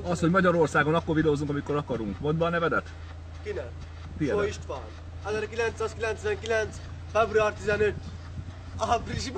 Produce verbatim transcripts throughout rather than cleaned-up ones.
Az, hogy Magyarországon akkor videózunk, amikor akarunk. Mondd be a nevedet? Kinek? Tiédet. Só István. ezerkilencszázkilencvenkilenc. február tizenötödike. Áprilisban.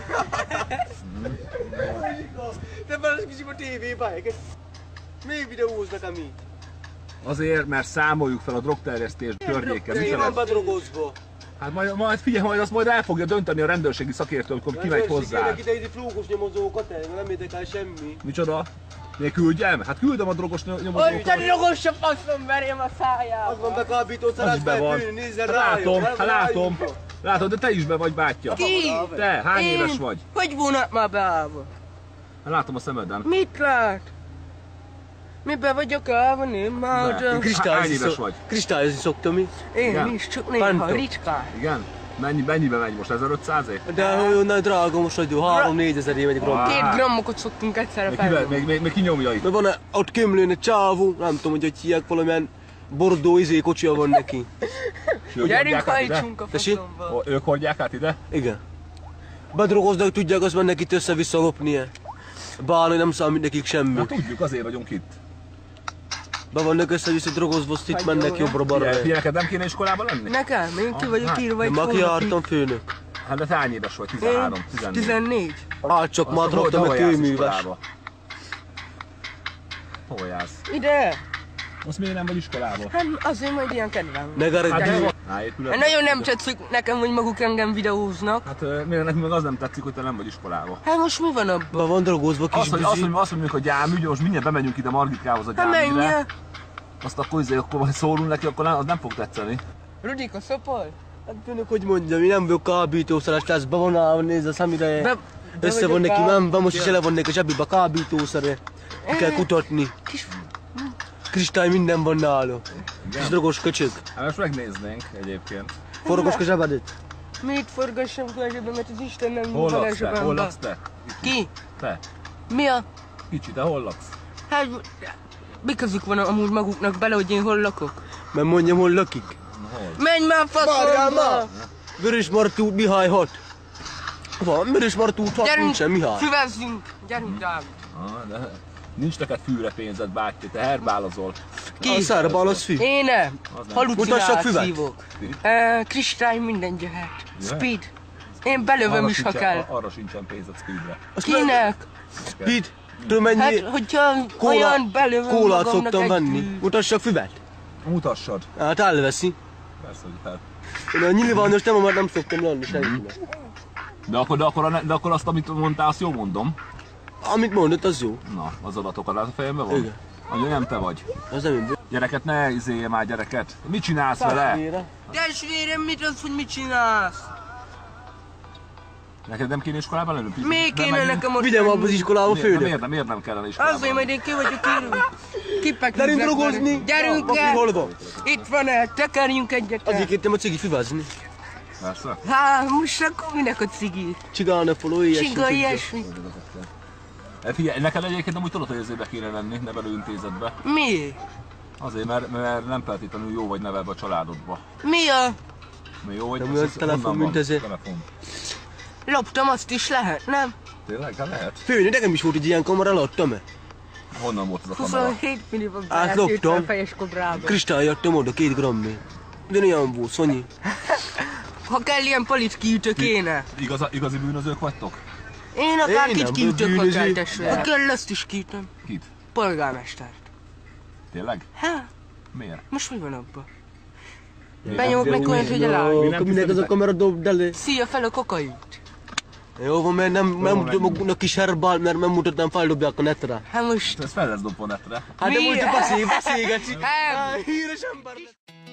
Te beleskücsik a tévébe. Még videóznak a mi? Azért, mert számoljuk fel a drogterjesztés környéken. Én van bedrogozva. Hát majd, majd figyelj, majd azt majd el fogja dönteni a rendőrségi szakértő, amikor kimegy hozzá. Kérlek ide ide flókos nyomozókat, nem érdekel semmi. Micsoda? Még küldjem? Hát küldöm a drogos nyomozókat. Hogy te drogos a faszom verjem a szájába! Az van bekábítószer, Az is be van. nézzen Hát rájuk. látom, hát látom. Látod, de te is be vagy, bátyja. Ki? Te, hány Én? éves vagy? Hogy vonat már beállva? Hát látom a szemeden. Mit lát? Mibe vagyok állva, nem már? De. Hány Kristályozni éves szok- vagy? Kristályozni szoktam mi. Én Igen. is, csak néha Pántok. ritkán. Igen? Mennyi, mennyibe megy most? ezerötszázért? De olyan drága most adjó, három-négy ezeré megy gram. Á. Két grammokot szoktunk egyszerre Még, kivel, felvenni. még, még, még kinyomja itt. De van ott kömlőn egy csávó, nem tudom, hogy hogy hívják, valamilyen bordó izé kocsia van neki. Ők Gyerünk, hordják át ide? hajtsunk a Tessék? faszomba. Ó, ők hordják át ide? Igen. Bedrogoznak, tudják, azt mennek itt össze-vissza lopnia. Bálni nem számít nekik semmi. Na tudjuk, azért vagyunk itt. Be vannak össze-vissza drogozva, azt itt Hagyjon, mennek ne? jobbra-balra. Figyelj, neked nem kéne iskolában lenni? Nekem? Én ki vagyok Hát, írva De egy ma ki hónapig. jártam főnök. Hát de te hány éves vagy? Én tizenhárom, tizennégy. tizennégy. Hát csak Azt már hol- raktam hol egy jársz kőműves. iskolába? Hol jársz? Ide? Azt miért nem vagy iskolában? Hát azért majd ilyen kedvem. Ne Hát garadj. de Á, épület. Hát nagyon nem tetszik nekem, hogy maguk engem videóznak. Hát ö, miért nekünk meg az nem tetszik, hogy te nem vagy iskolában. Hát most mi van abban? Be van drogozva kis Azt, hogy, azt, bizi. hogy azt mondjuk, hogy gyámügy, most mindjárt bemegyünk ide Margitkához a Hát menj gyámügyre. el! Azt akkor, izé, akkor majd szólunk neki, akkor nem, az nem fog tetszeni. Rudika, szopol? Hát főnök, hogy mondjam, én nem vagyok kábítószeres, lesz be van állva, nézd a szemére. Be- be Össze van vagyok neki, áll- nem, be most is ele van neki a zsebébe kábítószere. Ki kell kutatni. Kis... Kristály minden van nála. Kis drogos köcsög. Hát most megnéznénk egyébként. Forgos a zsebedet. Mit forgassam ki a zsebbe, mert az Isten nem Hol nyúl a laksz te? Hol zsebembe. laksz te? Ki? Te. Mi a... Kicsi, te hol laksz? Hát... Mi közük van amúgy maguknak bele, hogy én hol lakok? Mert mondjam, hol lakik. Hol? Menj már faszomba! Vörös Martú Mihály hat. Van, Vörös Martú hat Gyerünk, nincsen, Mihály. füvezzünk! Gyerünk, Dávid! Ah, de nincs neked fűre pénzed, bátyja, te herbálozol. A szárbál az fű. Én nem! Az nem. Mutassak füvet. Halucinációk. Uh, kristály minden jöhet. Speed. Én belövöm Arra is, ha sincsen- kell. Arra sincsen pénzed speedre. Kinek? Speed. Tudom mennyi Hát, hogyha kóla, olyan belövöm kólát magamnak szoktam egy venni. tű. Mutassak füvet. Mutassad. Hát elveszi. Persze, hogy hát. Én a nyilvános nem, mert nem szoktam lenni senkinek. De akkor, de, akkor, a- de akkor azt, amit mondtál, azt jól mondom. Amit mondott, az jó. Na, az adatokat az a fejemben van? Igen. Hogy nem te vagy. Az nem én. Gyereket, ne izélje már gyereket. Mit csinálsz vele? Testvérem, mit az, hogy mit csinálsz? Neked nem kéne iskolában lenni? Még Nem kéne megyünk? nekem ott Vigyem abba az iskolába, Miért, főnök. miért, nem, miért nem kellene iskolában? Azért majd én ki vagyok írva. Kipek Gyerünk hívlak drogozni. vele. Gyerünk Papi, el! hol van? Itt van el, tekerjünk egyet el. Azért kértem a cigi füvezni. Persze. Hát, most akkor minek a cigi? Csigálnak foló, ilyesmi. Csiga, ilyesmi. Hát figyelj, neked egyébként amúgy tudod, hogy ezért kéne lenni nevelőintézetbe. Mi? Azért, mert, mert nem feltétlenül jó vagy nevelve a családodba. Mi a? Mert jó vagy, De az- mi a az telefon, honnan mint van? ezért? Telefon. Loptam, azt is lehet, nem? Tényleg? Hát lehet. Főnök, nekem is volt egy ilyen kamera, eladtam-e? Honnan volt az a kamera? huszonhét milliban Át loptam. fejes kobrába. Kristály adtam oda, két grammé. De olyan volt, Szonyi. Ha kell ilyen palit kiütök éne. Igaza, igazi bűnözők vagytok? Én akár Én kit nem kiütök, ha bűnöző. kell testvérem. Ha kell, azt is kiütöm. Kit? Polgármestert. Tényleg? Hát, Miért? most mi van abban? Benyomok neki olyat, hogy eláll. Jó, nem akkor minek az a tisztelitek? kamera dob elé? Szia fel a kokaint. Jó van, mert nem, nem mutatom maguknak kis herbál, mert nem mutatnám, feldobják a netre. Hát most... Ez fel lesz dobva netre. Hát de Mi? most a beszél, beszélgetsz. Hát, Híres ember.